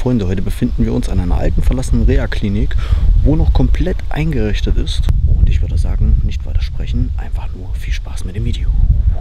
Freunde, heute befinden wir uns an einer alten verlassenen Reha-Klinik, wo noch komplett eingerichtet ist. Und ich würde sagen, nicht weiter sprechen, einfach nur viel Spaß mit dem Video.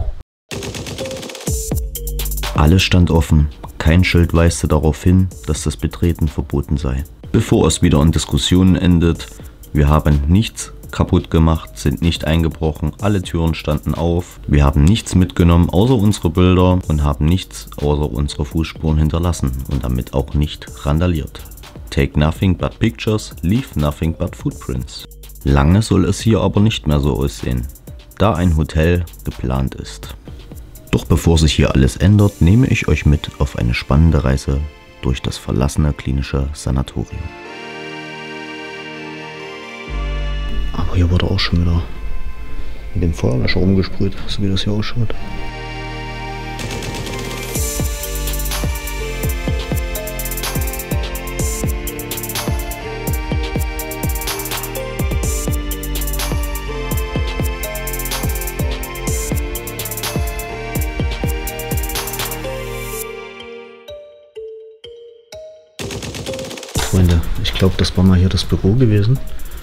Alles stand offen, kein Schild weiste darauf hin, dass das Betreten verboten sei. Bevor es wieder in Diskussionen endet, wir haben nichts kaputt gemacht, sind nicht eingebrochen, alle Türen standen auf, wir haben nichts mitgenommen außer unsere Bilder und haben nichts außer unsere Fußspuren hinterlassen und damit auch nicht randaliert. Take nothing but pictures, leave nothing but footprints. Lange soll es hier aber nicht mehr so aussehen, da ein Hotel geplant ist. Doch bevor sich hier alles ändert, nehme ich euch mit auf eine spannende Reise durch das verlassene klinische Sanatorium. Aber hier wurde auch schon wieder mit dem Feuerlöscher umgesprüht, so wie das hier ausschaut. Freunde, ich glaube, das war mal hier das Büro gewesen.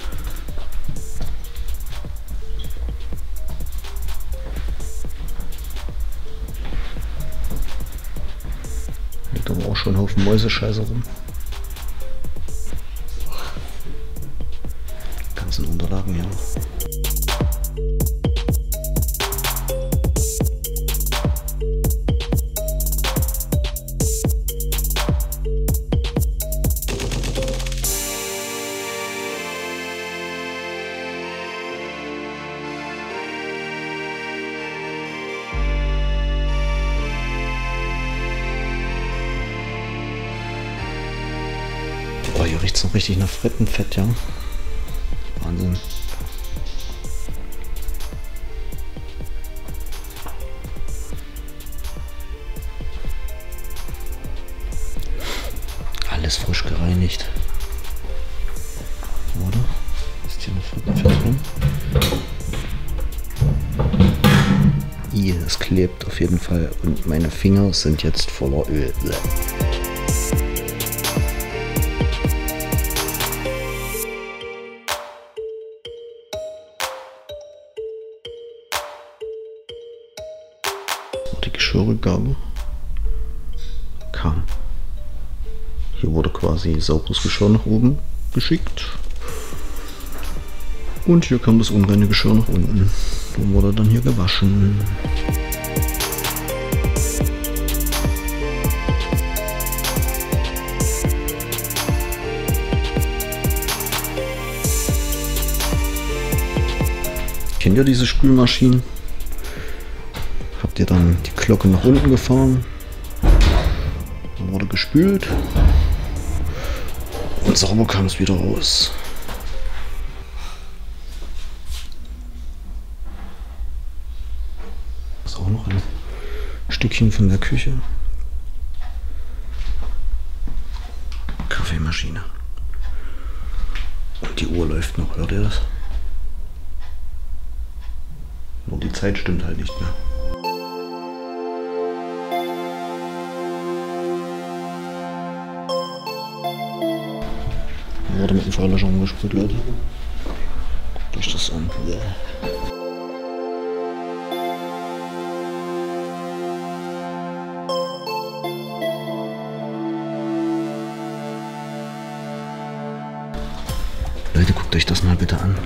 Da war auch schon ein Haufen Mäusescheiße rum. Die ganzen Unterlagen hier noch. Boah, hier riecht es noch richtig nach Frittenfett, ja. Wahnsinn. Alles frisch gereinigt. Oder? Ist hier noch Frittenfett drin? Es klebt auf jeden Fall und meine Finger sind jetzt voller Öl. Die Geschirrrückgabe kam. Hier wurde quasi sauberes Geschirr nach oben geschickt. Und hier kam das unreine Geschirr nach unten. Und wurde dann hier gewaschen. Kennt ihr diese Spülmaschinen? Habt ihr dann die Glocke nach unten gefahren, dann wurde gespült und sauber kam es wieder raus. Das ist auch noch ein Stückchen von der Küche. Kaffeemaschine. Und die Uhr läuft noch, hört ihr das? Nur die Zeit stimmt halt nicht mehr. Wurde mit dem Feuerlöscher umgesprüht, Leute. Guckt euch das an. Leute, guckt euch das mal bitte an.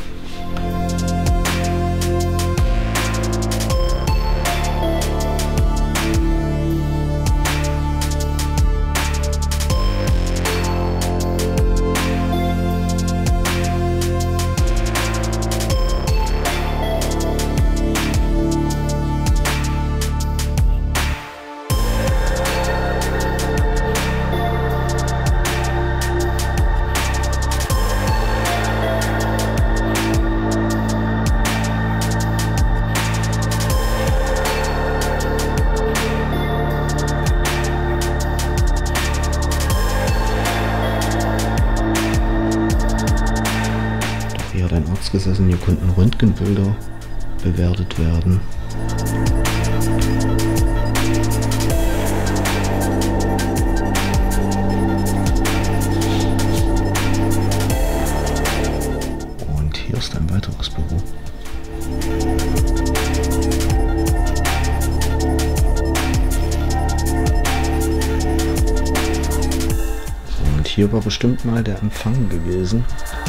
Gesessen. Hier konnten Röntgenbilder bewertet werden. hier war bestimmt mal der Empfang gewesen.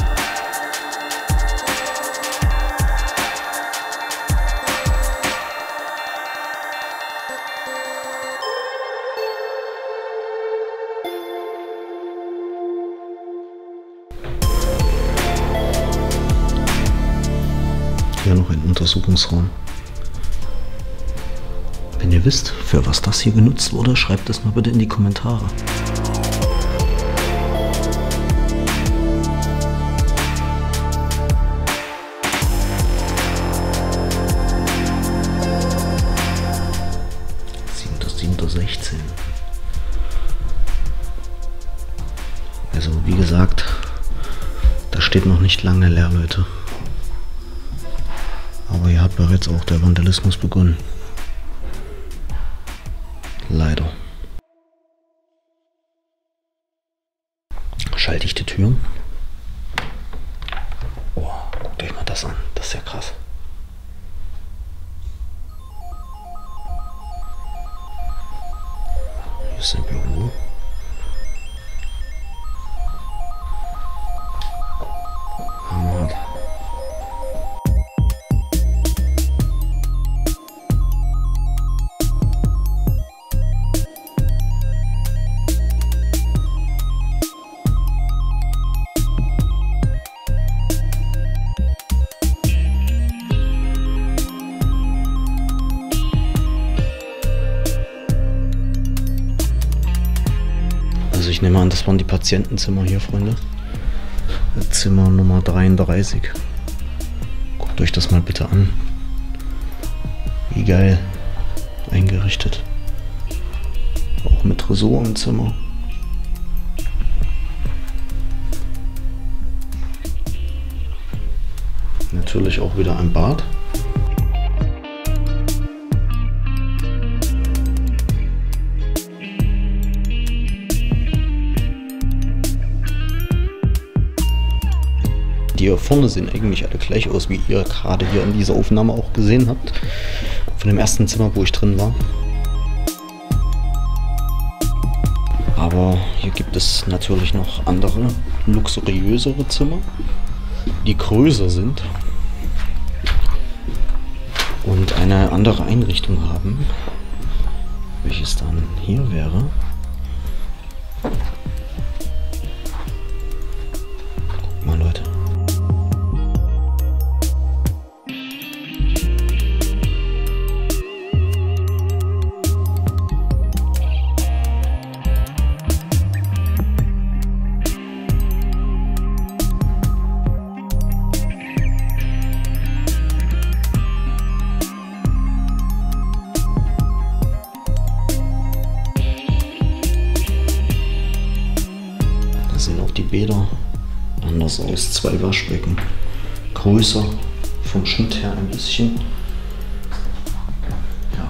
Hier noch ein Untersuchungsraum. Wenn ihr wisst, für was das hier genutzt wurde, schreibt es mal bitte in die Kommentare. Also wie gesagt, das steht noch nicht lange leer, Leute. Aber hier hat bereits auch der Vandalismus begonnen. Leider. Schalldichte Türen. Oh, guckt euch mal das an. Das ist ja krass. Hier ist ein Büro. Hammer. Also ich nehme an, das waren die Patientenzimmer hier, Freunde. Zimmer Nummer 33. Guckt euch das mal bitte an. Wie geil eingerichtet. Auch mit Tresor im Zimmer. Natürlich auch wieder ein Bad. Die hier vorne sehen eigentlich alle gleich aus, wie ihr gerade hier in dieser Aufnahme auch gesehen habt. Von dem ersten Zimmer, wo ich drin war. Aber hier gibt es natürlich noch andere, luxuriösere Zimmer, die größer sind und eine andere Einrichtung haben, welches dann hier wäre. Guckt mal, Leute. Sehen auch die Bäder anders aus. 2 Waschbecken. Größer vom Schnitt her ein bisschen. Ja.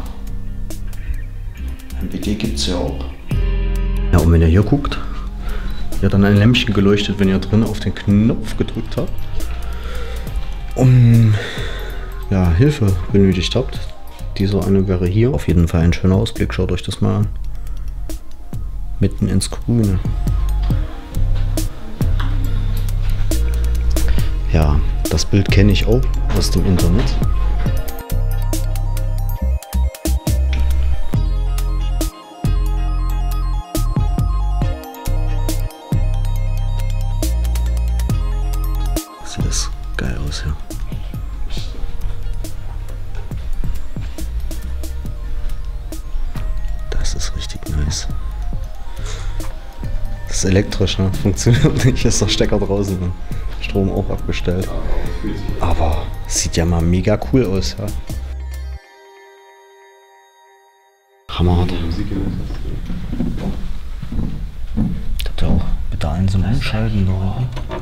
Ein BD gibt es ja auch. Ja, und wenn ihr hier guckt, hier hat dann ein Lämpchen geleuchtet, wenn ihr drin auf den Knopf gedrückt habt. Und ja, Hilfe benötigt habt. Dieser eine wäre hier. Auf jeden Fall ein schöner Ausblick. Schaut euch das mal an. Mitten ins Grüne. Ja, das Bild kenne ich auch aus dem Internet. Sieht das geil aus, ja. Das ist richtig nice. Das ist elektrisch, ne? Funktioniert nicht, ist der Stecker draußen. Ne? Strom auch abgestellt. Aber sieht ja mal mega cool aus, ja. Hammerhart. Habt ihr auch bitte einen zum Umschalten da?